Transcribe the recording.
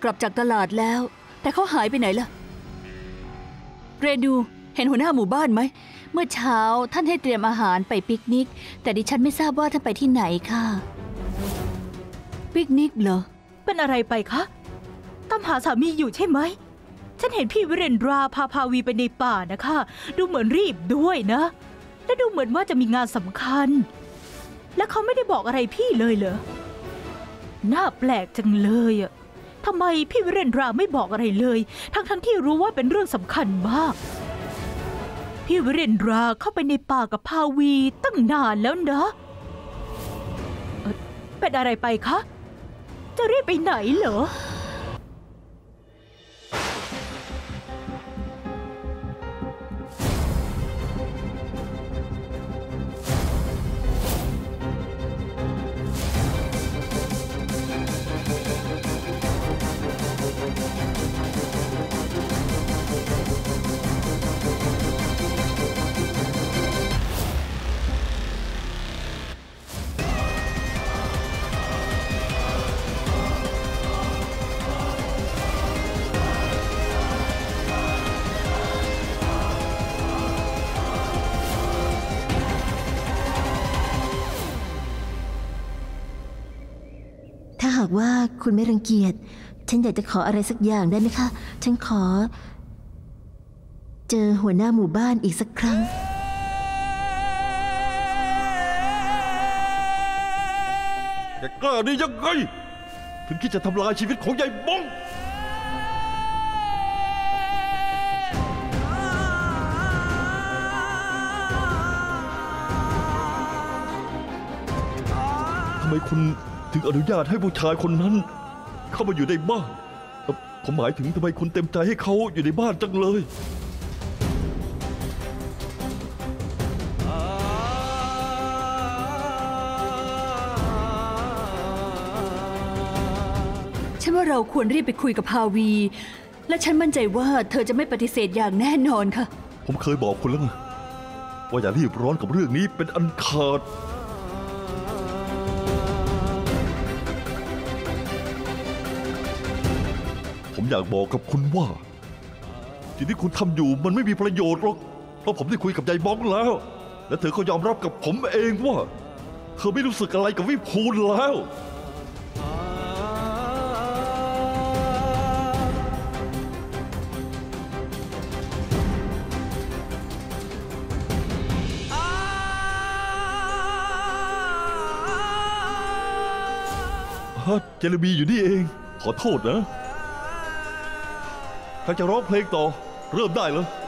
กลับจากตลาดแล้วแต่เขาหายไปไหนล่ะเรนูเห็นหัวหน้าหมู่บ้านไหมเมื่อเช้าท่านให้เตรียมอาหารไปปิกนิกแต่ดิฉันไม่ทราบว่าท่านไปที่ไหนค่ะปิกนิกเหรอเป็นอะไรไปคะตามหาสามีอยู่ใช่ไหมฉันเห็นพี่วิเรนทราพาภาวีไปในป่านะคะดูเหมือนรีบด้วยนะและดูเหมือนว่าจะมีงานสำคัญและเขาไม่ได้บอกอะไรพี่เลยเหรอน่าแปลกจังเลยอะทำไมพี่วิเรนทราไม่บอกอะไรเลยทั้งที่รู้ว่าเป็นเรื่องสำคัญมากพี่วิเรนทราเข้าไปในป่ากับภาวีตั้งนานแล้วนะเป็นอะไรไปคะจะรีบไปไหนเหรอถ้าหากว่าคุณไม่รังเกียจฉันอยากจะขออะไรสักอย่างได้ไหมคะฉันขอเจอหัวหน้าหมู่บ้านอีกสักครั้งแกกล้าได้ยังไงถึงคิดจะทำลายชีวิตของยายบ้องทำไมคุณถึงอนุญาตให้ผู้ชายคนนั้นเข้ามาอยู่ในบ้านผมหมายถึงทำไมคุณเต็มใจให้เขาอยู่ในบ้านจังเลยฉันว่าเราควรรีบไปคุยกับภาวีและฉันมั่นใจว่าเธอจะไม่ปฏิเสธอย่างแน่นอนค่ะผมเคยบอกคุณแล้วไงว่าอย่ารีบร้อนกับเรื่องนี้เป็นอันขาดผมอยากบอกกับคุณว่าสิ่งที่คุณทำอยู่มันไม่มีประโยชน์หรอกเพราะผมได้คุยกับยายบ้องแล้วและเธอก็ยอมรับกับผมเองว่าเธอไม่รู้สึกอะไรกับวิภูลแล้วเจเรมีอยู่นี่เองขอโทษนะใครจะร้องเพลงต่อเริ่มได้เลย